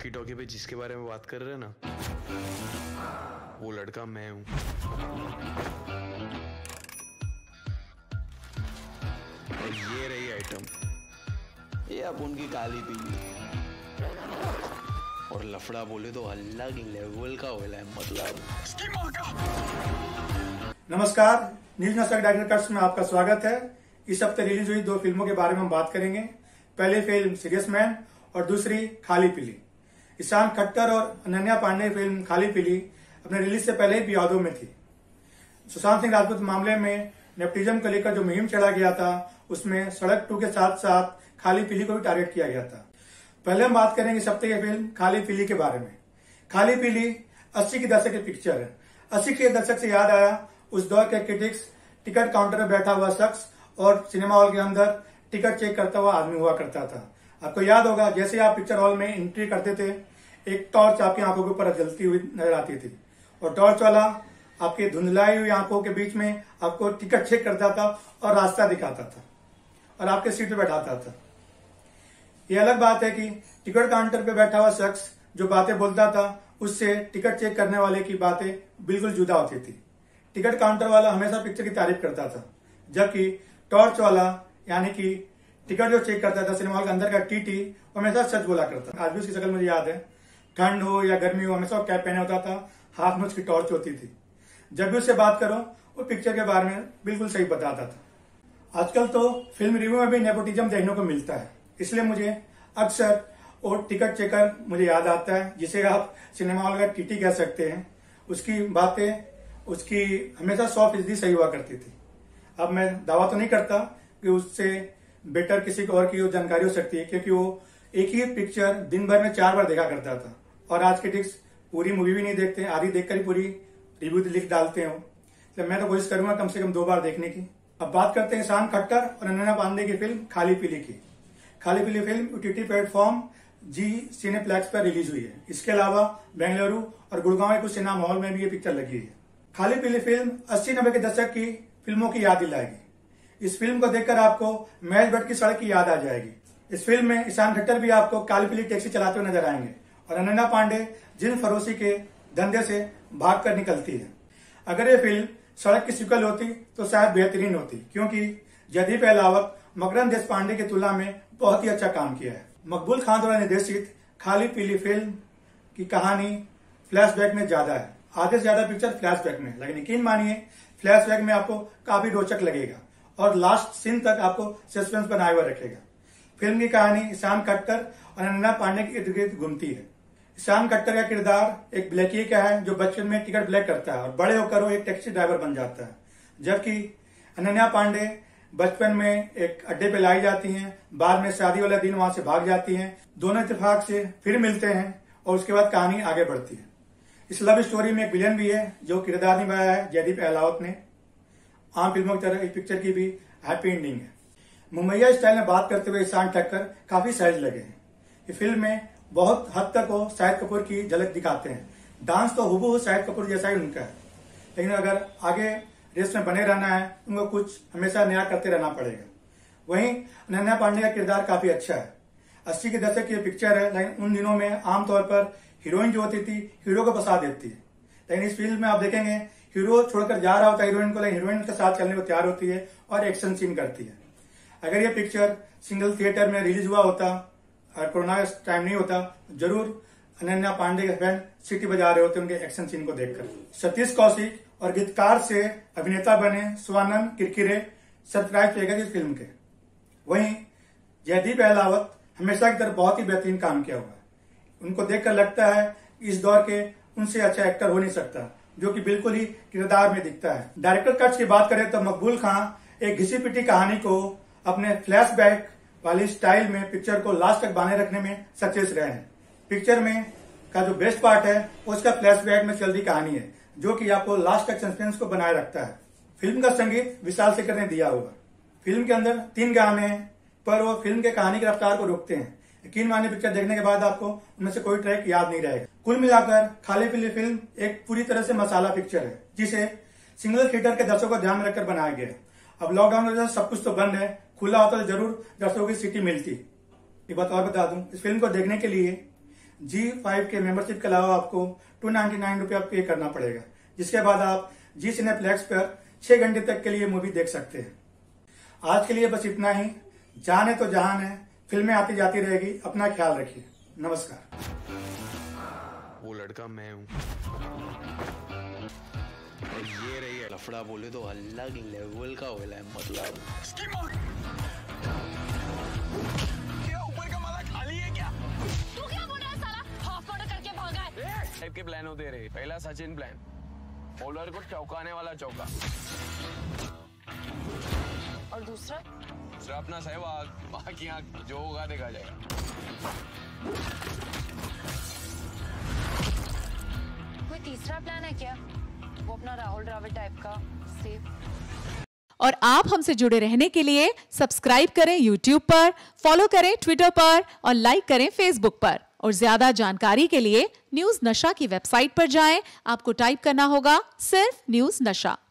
Walkie talkie पे जिसके बारे में बात कर रहे हैं ना, वो लड़का मैं हूँ। और ये रही आइटम, ये अब उनकी काली पीली। और लफड़ा बोले तो अलग लेवल का होला है, मतलब नमस्कार, न्यूज नशक डायरेक्टर कट्स में आपका स्वागत है। इस हफ्ते रिलीज हुई दो फिल्मों के बारे में हम बात करेंगे। पहली फिल्म सीरियस मैन और दूसरी खाली पीली। ईशान खट्टर और अनन्या पांडे फिल्म खाली पीली अपने रिलीज से पहले ही विवादों में थी। सुशांत सिंह राजपूत मामले में नेपोटिज्म को लेकर जो मुहिम चला गया था, उसमें सड़क 2 के साथ साथ खाली पीली को भी टारगेट किया गया था। पहले हम बात करेंगे इस हफ्ते की फिल्म खाली पीली के बारे में। खाली पीली 80 के दशक की पिक्चर है। 80 के दशक से याद आया उस दौर के क्रिटिक्स, टिकट काउंटर पर बैठा हुआ शख्स और सिनेमा हॉल के अंदर टिकट चेक करता हुआ आदमी हुआ करता था। आपको याद होगा, जैसे आप पिक्चर हॉल में एंट्री करते थे, एक टॉर्च आपकी आंखों के ऊपर जलती हुई नजर आती थी और टॉर्च वाला आपकी धुंधलाई हुई आंखों के बीच में आपको टिकट चेक करता था और रास्ता दिखाता था और आपके सीट पे बैठाता था। ये अलग बात है कि टिकट काउंटर पे बैठा हुआ शख्स जो बातें बोलता था, उससे टिकट चेक करने वाले की बातें बिल्कुल जुदा होती थी। टिकट काउंटर वाला हमेशा पिक्चर की तारीफ करता था, जबकि टॉर्च वाला यानी कि टिकट जो चेक करता था सिनेमा हॉल के अंदर का टीटी, वो हमेशा सच बोला करता। आज भी उसकी शक्ल मुझे याद है। ठंड हो या गर्मी हो, हमेशा कैप पहने होता था, हाथ में उसकी टॉर्च होती थी। जब भी उससे बात करो, वो पिक्चर के बारे में बिल्कुल सही बताता था। आजकल तो फिल्म रिव्यू में भी नेपोटिज्म देखने को मिलता है, इसलिए मुझे अक्सर वो टिकट चेकर मुझे याद आता है, जिसे आप सिनेमा हॉल का टीटी कह सकते हैं। उसकी बातें उसकी हमेशा 100% सही हुआ करती थी। अब मैं दावा तो नहीं करता कि उससे बेटर किसी और की जानकारी हो सकती है, क्योंकि वो एक ही पिक्चर दिन भर में 4 बार देखा करता था और आज के टिक्स पूरी मूवी भी नहीं देखते, आधी देखकर ही पूरी रिव्यू लिख डालते हो। तो मैं तो कोशिश करूंगा कम से कम 2 बार देखने की। अब बात करते हैं ईशान खट्टर और अनन्या पांडे की फिल्म खाली पीली की। Khaali Peeli film OTT platform Zee cineplex पर रिलीज हुई है। इसके अलावा बेंगलुरु और गुड़गांव के कुछ सिनेमा हॉल में भी ये पिक्चर लगी है। खाली पीली फिल्म 80-90 के दशक की फिल्मों की याद दिलाएगी। इस फिल्म को देखकर आपको महेश भट्ट की सड़क की याद आ जाएगी। इस फिल्म में ईशान खट्टर भी आपको काली पीली टैक्सी चलाते हुए नजर आएंगे और अनन्या पांडे जिन फरोशी के धंधे से भागकर निकलती है। अगर ये फिल्म सड़क की सिक्वल होती तो शायद बेहतरीन होती, क्योंकि जयदीप अहलावत मकरंद देशपांडे की तुलना में बहुत ही अच्छा काम किया है। मकबूल खान द्वारा निर्देशित खाली पीली फिल्म की कहानी फ्लैशबैक में ज्यादा है। आधे से ज्यादा पिक्चर फ्लैशबैक में, लेकिन यकीन मानिए फ्लैशबैक में आपको काफी रोचक लगेगा और लास्ट सीन तक आपको सस्पेंस बनाए हुए रखेगा। फिल्म की कहानी ईशान खट्टर और अनन्या पांडे के इर्द गिर्द घूमती है। ईशान खट्टर का किरदार एक ब्लैकी का है जो बचपन में टिकट ब्लैक करता है और बड़े होकर वो एक टैक्सी ड्राइवर बन जाता है, जबकि अनन्या पांडे बचपन में एक अड्डे पे लाई जाती हैं, बाद में शादी वाला दिन वहां से भाग जाती हैं। दोनों इत्तेफाक से फिर मिलते हैं और उसके बाद कहानी आगे बढ़ती है। इस लव स्टोरी में एक विलेन भी है जो किरदार निभाया है जयदीप अहलावत ने। आम फिल्मों की तरह इस पिक्चर की भी हैप्पी एंडिंग है। मुंबईया स्टाइल में बात करते हुए ईशान ठक्कर काफी सहज लगे हैं। ये फिल्म में बहुत हद तक वो शाहिद कपूर की झलक दिखाते हैं। डांस तो हूबहू शाहिद कपूर जैसा ही उनका है, लेकिन अगर आगे रेस में बने रहना है, उनको कुछ हमेशा नया करते रहना पड़ेगा। वहीं अनन्या पांडे का किरदार काफी अच्छा है। 80 के दशक की पिक्चर है, लेकिन उन दिनों में आमतौर पर हीरोइन जो होती थी हीरो को फंसा देती है, लेकिन इस फिल्म में आप देखेंगे हीरो छोड़कर जा रहा होता है हीरोइन को, लेकिन हीरोइन के साथ चलने को तैयार होती है और एक्शन सीन करती है। अगर ये पिक्चर सिंगल थिएटर में रिलीज हुआ होता और कोरोना टाइम नहीं होता, जरूर अनन्या पांडे के फैन सीटी बजा रहे होते उनके एक्शन सीन को देखकर। सतीश कौशिक और गीतकार से अभिनेता बने स्वानंद किरकिरे सरप्राइज पेगा इस फिल्म के। वहीं जयदीप अहलावत हमेशा की तरह बहुत ही बेहतरीन काम किया हुआ है। उनको देखकर लगता है इस दौर के उनसे अच्छा एक्टर हो नहीं सकता, जो कि बिल्कुल ही किरदार में दिखता है। डायरेक्टर कट्स की बात करें तो मकबूल खान एक घिसी पिटी कहानी को अपने फ्लैशबैक वाली स्टाइल में पिक्चर को लास्ट तक बांधे रखने में सक्सेस रहे हैं। पिक्चर में का जो बेस्ट पार्ट है उसका फ्लैशबैक में चल रही कहानी है, जो कि आपको लास्ट तक सस्पेंस को बनाए रखता है। फिल्म का संगीत विशाल शेखर ने दिया हुआ। फिल्म के अंदर 3 गाने हैं, पर वो फिल्म के कहानी की रफ्तार को रोकते हैं। यकीन मानिए पिक्चर देखने के बाद आपको उनमें से कोई ट्रैक याद नहीं रहेगा। कुल मिलाकर खाली पीली फिल्म एक पूरी तरह से मसाला पिक्चर है, जिसे सिंगल थिएटर के दर्शकों को ध्यान में रखकर बनाया गया है। अब लॉकडाउन की वजह से सब कुछ तो बंद है, खुला होता तो जरूर दर्शकों की सीटी मिलती। एक बात और बता दूं, इस फिल्म को देखने के लिए G5 के मेंबरशिप के अलावा आपको 299 रुपया पे करना पड़ेगा, जिसके बाद आप जी सिनेप्लेक्स पर 6 घंटे तक के लिए मूवी देख सकते हैं। आज के लिए बस इतना ही। जान है तो जहान है, फिल्में आती जाती रहेगी। अपना ख्याल रखिए। नमस्कार। वो लड़का मैं हूँ और ये रही लफड़ा बोले तो अलग लेवल का होला है। मतलब क्या ऊपर का माला खाली है क्या? तू क्या बोल रहा है साला? हाफ ऑर्डर करके भागा है। टाइप के प्लान होते रहे। पहला सचिन प्लान, बॉलर को चौकाने वाला चौका, और दूसरा अपना सहवाग, बाकी यहाँ जो होगा देखा जाएगा। कोई तीसरा प्लान है क्या? वो अपना राहुल द्रविड़ टाइप का सेफ। और आप हमसे जुड़े रहने के लिए सब्सक्राइब करें YouTube पर, फॉलो करें Twitter पर और लाइक करें Facebook पर। और ज्यादा जानकारी के लिए न्यूज नशा की वेबसाइट पर जाएं। आपको टाइप करना होगा सिर्फ न्यूज नशा।